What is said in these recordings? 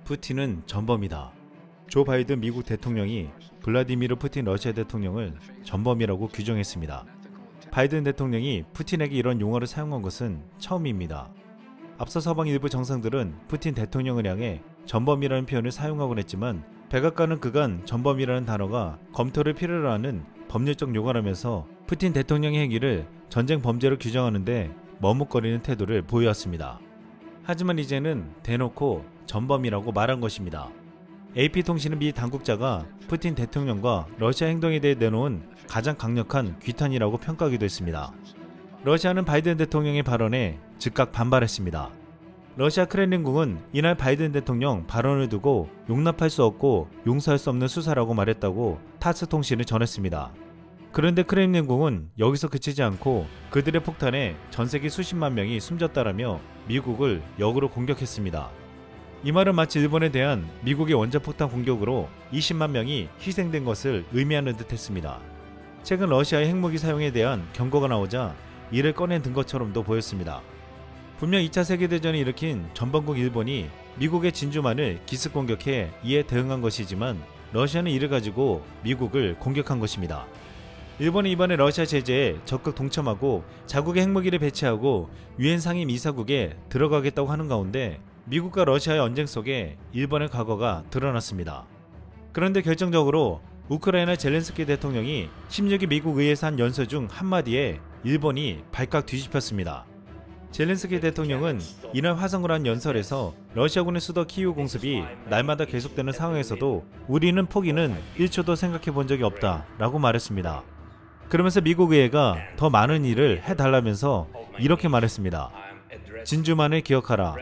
푸틴은 전범이다. 조 바이든 미국 대통령이 블라디미르 푸틴 러시아 대통령을 전범이라고 규정했습니다. 바이든 대통령이 푸틴에게 이런 용어를 사용한 것은 처음입니다. 앞서 서방 일부 정상들은 푸틴 대통령을 향해 전범이라는 표현을 사용하곤 했지만 백악관은 그간 전범이라는 단어가 검토를 필요로 하는 법률적 용어라면서 푸틴 대통령의 행위를 전쟁 범죄로 규정하는데 머뭇거리는 태도를 보여왔습니다. 하지만 이제는 대놓고 전범이라고 말한 것입니다. AP통신은 미 당국자가 푸틴 대통령과 러시아 행동에 대해 내놓은 가장 강력한 규탄이라고 평가하기도 했습니다. 러시아는 바이든 대통령의 발언에 즉각 반발했습니다. 러시아 크렘린궁은 이날 바이든 대통령 발언을 두고 용납할 수 없고 용서할 수 없는 수사라고 말했다고 타스 통신을 전했습니다. 그런데 크렘린궁은 여기서 그치지 않고 그들의 폭탄에 전세계 수십만 명이 숨졌다라며 미국을 역으로 공격했습니다. 이 말은 마치 일본에 대한 미국의 원자폭탄 공격으로 20만 명이 희생된 것을 의미하는 듯 했습니다. 최근 러시아의 핵무기 사용에 대한 경고가 나오자 이를 꺼내 든 것처럼도 보였습니다. 분명 2차 세계대전을 일으킨 전범국 일본이 미국의 진주만을 기습 공격해 이에 대응한 것이지만 러시아는 이를 가지고 미국을 공격한 것입니다. 일본은 이번에 러시아 제재에 적극 동참하고 자국의 핵무기를 배치하고 유엔 상임 이사국에 들어가겠다고 하는 가운데 미국과 러시아의 언쟁 속에 일본의 과거가 드러났습니다. 그런데 결정적으로 우크라이나 젤렌스키 대통령이 16일 미국 의회에서 한 연설 중 한마디에 일본이 발칵 뒤집혔습니다. 젤렌스키 대통령은 이날 화성을 한 연설에서 러시아군의 수도 키이우 공습이 날마다 계속되는 상황에서도 우리는 포기는 1초도 생각해 본 적이 없다 라고 말했습니다. 그러면서 미국 의회가 더 많은 일을 해달라면서 이렇게 말했습니다. 진주만을 기억하라.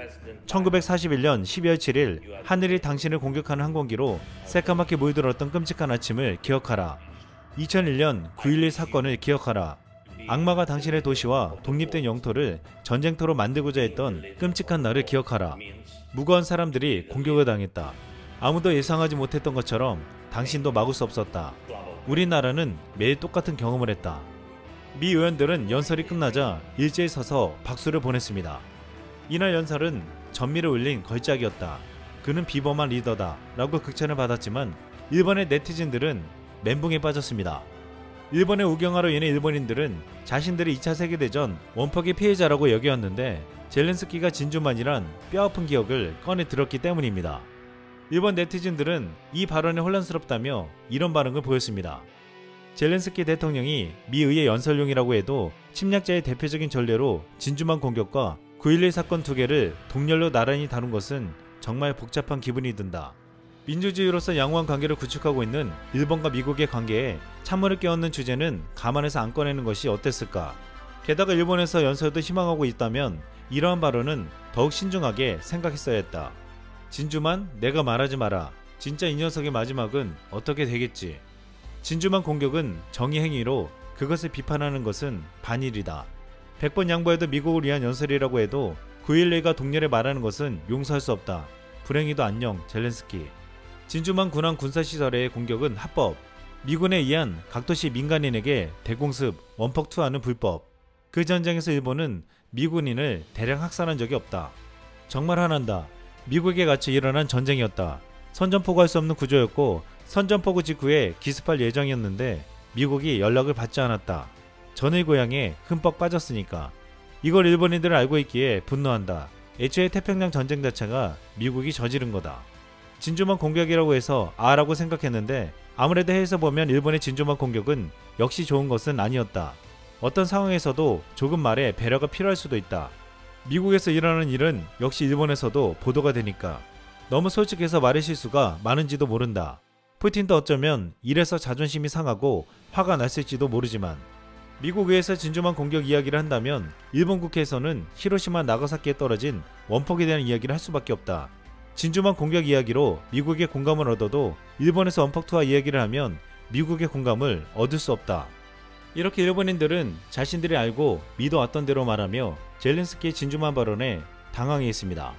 1941년 12월 7일 하늘이 당신을 공격하는 항공기로 새까맣게 물들었던 끔찍한 아침을 기억하라. 2001년 9.11 사건을 기억하라. 악마가 당신의 도시와 독립된 영토를 전쟁터로 만들고자 했던 끔찍한 날을 기억하라. 무고한 사람들이 공격을 당했다. 아무도 예상하지 못했던 것처럼 당신도 막을 수 없었다. 우리나라는 매일 똑같은 경험을 했다. 미 의원들은 연설이 끝나자 일제히 서서 박수를 보냈습니다. 이날 연설은 전미를 울린 걸작이었다. 그는 비범한 리더다 라고 극찬을 받았지만 일본의 네티즌들은 멘붕에 빠졌습니다. 일본의 우경화로 인해 일본인들은 자신들이 2차 세계대전 원폭의 피해자라고 여겨왔는데 젤렌스키가 진주만이란 뼈아픈 기억을 꺼내 들었기 때문입니다. 일본 네티즌들은 이 발언이 혼란스럽다며 이런 반응을 보였습니다. 젤렌스키 대통령이 미 의회 연설용이라고 해도 침략자의 대표적인 전례로 진주만 공격과 9.11 사건 두 개를 동렬로 나란히 다룬 것은 정말 복잡한 기분이 든다. 민주주의로서 양호한 관계를 구축하고 있는 일본과 미국의 관계에 찬물을 끼얹는 주제는 감안해서 안 꺼내는 것이 어땠을까. 게다가 일본에서 연설도 희망하고 있다면 이러한 발언은 더욱 신중하게 생각했어야 했다. 진주만 내가 말하지 마라. 진짜 이 녀석의 마지막은 어떻게 되겠지. 진주만 공격은 정의 행위로 그것을 비판하는 것은 반일이다. 100번 양보해도 미국을 위한 연설이라고 해도 9.11과 동렬에 말하는 것은 용서할 수 없다. 불행히도 안녕 젤렌스키. 진주만 군함 군사시설의 공격은 합법. 미군에 의한 각도시 민간인에게 대공습, 원폭투하는 불법. 그 전쟁에서 일본은 미군인을 대량 학살한 적이 없다. 정말 화난다. 미국에 갇혀 일어난 전쟁이었다. 선전포고할 수 없는 구조였고 선전포고 직후에 기습할 예정이었는데 미국이 연락을 받지 않았다. 전의 고향에 흠뻑 빠졌으니까. 이걸 일본인들은 알고 있기에 분노한다. 애초에 태평양 전쟁 자체가 미국이 저지른 거다. 진주만 공격이라고 해서 라고 생각했는데 아무래도 해외에서 보면 일본의 진주만 공격은 역시 좋은 것은 아니었다. 어떤 상황에서도 조금 말에 배려가 필요할 수도 있다. 미국에서 일어나는 일은 역시 일본에서도 보도가 되니까. 너무 솔직해서 말의 실수가 많은지도 모른다. 푸틴도 어쩌면 이래서 자존심이 상하고 화가 났을지도 모르지만 미국 의회에서 진주만 공격 이야기를 한다면 일본 국회에서는 히로시마 나가사키에 떨어진 원폭에 대한 이야기를 할 수밖에 없다. 진주만 공격 이야기로 미국의 공감을 얻어도 일본에서 원폭 투하 이야기를 하면 미국의 공감을 얻을 수 없다. 이렇게 일본인들은 자신들이 알고 믿어왔던 대로 말하며 젤렌스키의 진주만 발언에 당황해있습니다.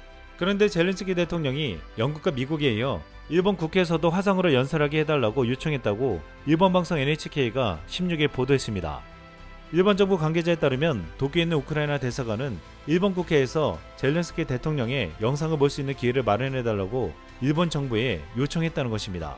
그런데 젤렌스키 대통령이 영국과 미국에 이어 일본 국회에서도 화성으로 연설하게 해달라고 요청했다고 일본 방송 NHK가 16일 보도했습니다. 일본 정부 관계자에 따르면 도쿄에 있는 우크라이나 대사관은 일본 국회에서 젤렌스키 대통령의 영상을 볼 수 있는 기회를 마련해달라고 일본 정부에 요청했다는 것입니다.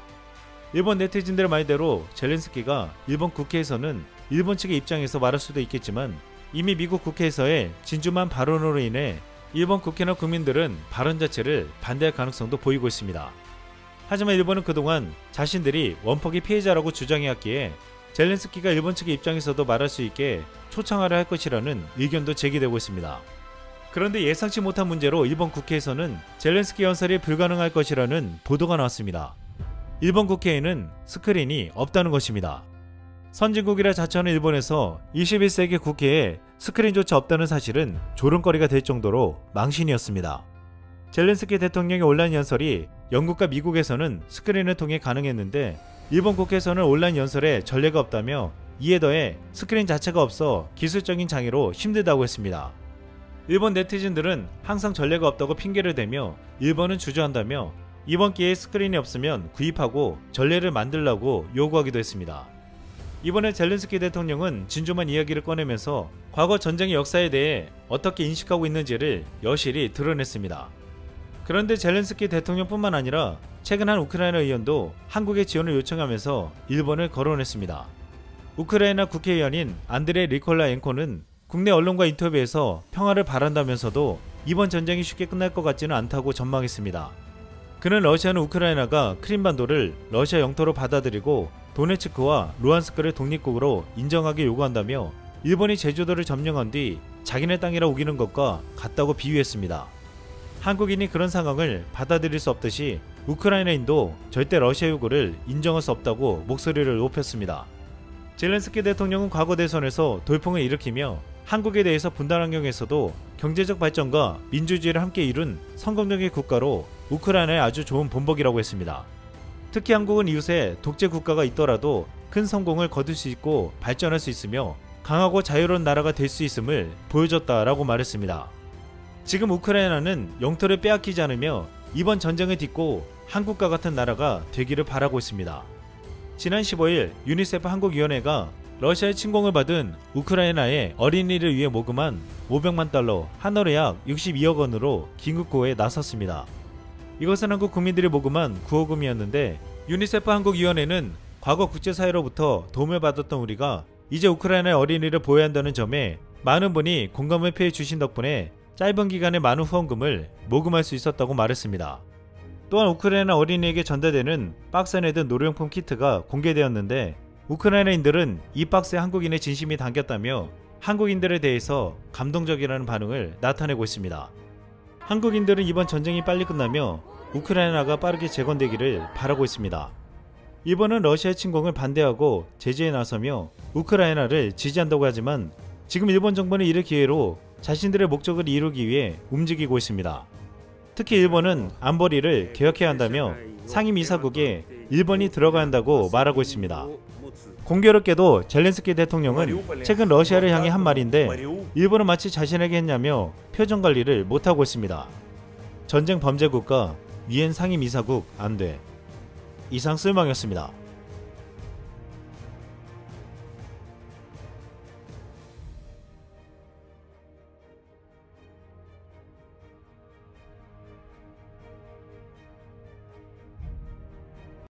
일본 네티즌들의 말대로 젤렌스키가 일본 국회에서는 일본 측의 입장에서 말할 수도 있겠지만 이미 미국 국회에서의 진주만 발언으로 인해 일본 국회나 국민들은 발언 자체를 반대할 가능성도 보이고 있습니다. 하지만 일본은 그동안 자신들이 원폭의 피해자라고 주장해왔기에 젤렌스키가 일본 측의 입장에서도 말할 수 있게 초청하려 할 것이라는 의견도 제기되고 있습니다. 그런데 예상치 못한 문제로 일본 국회에서는 젤렌스키 연설이 불가능할 것이라는 보도가 나왔습니다. 일본 국회에는 스크린이 없다는 것입니다. 선진국이라 자처하는 일본에서 21세기 국회에 스크린조차 없다는 사실은 조롱거리가 될 정도로 망신이었습니다. 젤렌스키 대통령의 온라인 연설이 영국과 미국에서는 스크린을 통해 가능했는데 일본 국회에서는 온라인 연설에 전례가 없다며 이에 더해 스크린 자체가 없어 기술적인 장애로 힘들다고 했습니다. 일본 네티즌들은 항상 전례가 없다고 핑계를 대며 일본은 주저한다며 이번 기회에 스크린이 없으면 구입하고 전례를 만들라고 요구하기도 했습니다. 이번에 젤렌스키 대통령은 진주만 이야기를 꺼내면서 과거 전쟁의 역사에 대해 어떻게 인식하고 있는지를 여실히 드러냈습니다. 그런데 젤렌스키 대통령뿐만 아니라 최근 한 우크라이나 의원도 한국의 지원을 요청하면서 일본을 거론했습니다. 우크라이나 국회의원인 안드레 리콜라엔코는 국내 언론과 인터뷰에서 평화를 바란다면서도 이번 전쟁이 쉽게 끝날 것 같지는 않다고 전망했습니다. 그는 러시아는 우크라이나가 크림반도를 러시아 영토로 받아들이고 도네츠크와 루안스크를 독립국으로 인정하게 요구한다며 일본이 제주도를 점령한 뒤 자기네 땅이라 우기는 것과 같다고 비유했습니다. 한국인이 그런 상황을 받아들일 수 없듯이 우크라이나인도 절대 러시아 요구를 인정할 수 없다고 목소리를 높였습니다. 젤렌스키 대통령은 과거 대선에서 돌풍을 일으키며 한국에 대해서 분단 환경에서도 경제적 발전과 민주주의를 함께 이룬 성공적인 국가로 우크라이나의 아주 좋은 본보기라고 했습니다. 특히 한국은 이웃에 독재 국가가 있더라도 큰 성공을 거둘 수 있고 발전할 수 있으며 강하고 자유로운 나라가 될 수 있음을 보여줬다라고 말했습니다. 지금 우크라이나는 영토를 빼앗기지 않으며 이번 전쟁을 딛고 한국과 같은 나라가 되기를 바라고 있습니다. 지난 15일 유니세프 한국위원회가 러시아의 침공을 받은 우크라이나의 어린이를 위해 모금한 500만 달러, 한화로 약 62억 원으로 긴급구호에 나섰습니다. 이것은 한국 국민들이 모금한 구호금이었는데 유니세프 한국위원회는 과거 국제사회로부터 도움을 받았던 우리가 이제 우크라이나의 어린이를 보호해야 한다는 점에 많은 분이 공감을 표해 주신 덕분에 짧은 기간에 많은 후원금을 모금할 수 있었다고 말했습니다. 또한 우크라이나 어린이에게 전달되는 박스 안에 든 놀이용품 키트가 공개되었는데 우크라이나인들은 이 박스에 한국인의 진심이 담겼다며 한국인들에 대해서 감동적이라는 반응을 나타내고 있습니다. 한국인들은 이번 전쟁이 빨리 끝나며 우크라이나가 빠르게 재건되기를 바라고 있습니다. 일본은 러시아의 침공을 반대하고 제재에 나서며 우크라이나를 지지한다고 하지만 지금 일본 정부는 이를 기회로 자신들의 목적을 이루기 위해 움직이고 있습니다. 특히 일본은 안보리를 개혁해야 한다며 상임이사국에 일본이 들어가야 한다고 말하고 있습니다. 공교롭게도 젤렌스키 대통령은 최근 러시아를 향해 한 말인데 일본은 마치 자신에게 했냐며 표정 관리를 못하고 있습니다. 전쟁 범죄 국가 유엔 상임이사국 안돼. 이상 쓸망이었습니다.